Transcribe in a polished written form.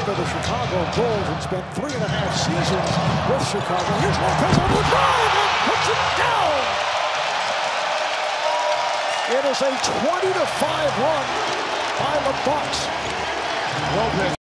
member of the Chicago Bulls and spent 3.5 seasons with Chicago. Here's Lopez on the drive and puts it down. It is a 20-5 run by the Bucks. Lopez.